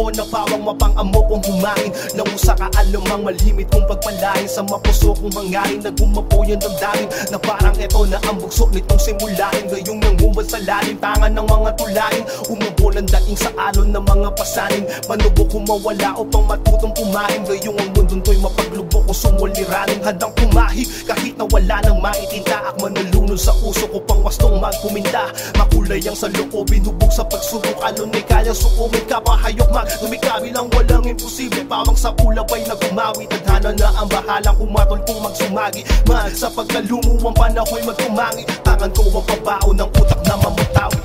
panahon na pawang mapang-amo kong humangin. Nausa ka alamang malimit kong pagpalain sa mapuso kong hangarin na gumapo yung damdamin na parang eto na ang bugso nitong simulain. Gayong nangumad sa lalim, tangan ng mga tulain, umubulan daing sa alon ng mga pasanin. Manubok kung mawala upang matutong kumain. Gayong ang mundong to'y mapaglubok o sumuliranin. Handang pumahi kahit na wala nang maitinta. Akman nalunod sa uso ko pang wastong magkuminta. Makulay ang sa loob, binubog sa pagsubok. Alon may kayang sukumit ka pa hayok mag lumikabilang walang imposible. Pawang sa ulap ay nagumawi. Tadhana na ang bahalang umatol kung magsumagi. Man sa pagkalumuwang panahoy magkumangi. Tangan ko ang pabao ng utak na mamutawi.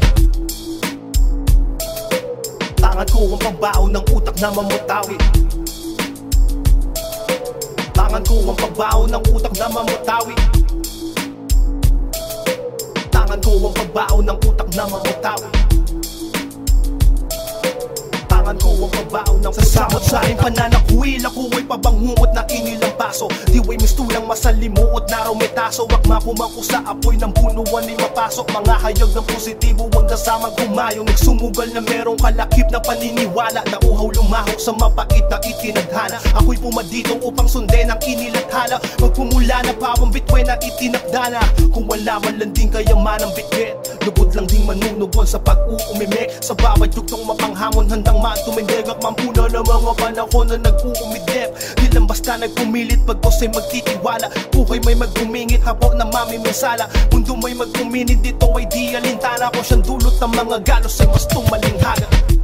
Tangan ko ang pabao ng utak na mamutawi. Tangan ko ang pabao ng utak na mamutawi. Tangan ko ang pabao ng utak na mamutawi. Tangan ko ang pabao ng sasamot sa aking pananakuil. Ako ay pabanghungot na kinilang paso. Diway mistulang masalimuot na rometaso. Wakma kumako sa apoy ng bunuan ay mapasok. Mga hayag ng positibo ang kasamang kumayong. Nagsumugal na merong kalakip na paniniwala. Na uhaw lumahok sa mapait na itinadhana. Ako'y pumadito upang sundin ang inilathala. Magpumula na pawang bitwen na itinakdana. Kung wala man lang din kayaman ang bitbit, lubod lang ding manunugon sa pag-uumimik. Sa bawat yugtong mapanghamon handang tumindig at mampuna ng mga panahon na nag-uumidip. Di lang basta nagpumilit pagkos ay magtitiwala. Buhay may magumingit hapok na mamiminsala. Mundo may magpuminit dito ay di alintana. Kung siyang dulot ng mga galos ay mas tumalinghaga.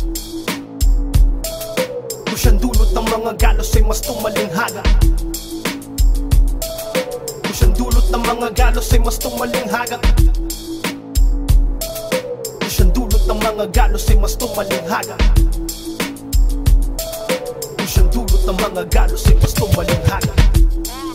Kung siyang dulot ng mga galos ay mas tumalinghaga. Kung siyang dulot ng mga galos ay mas tumalinghaga. Kung siyang dulot ng mga galos ay mas tumalinghaga. Kung siyang dulot ng mga galos ay mas tumalinghaga.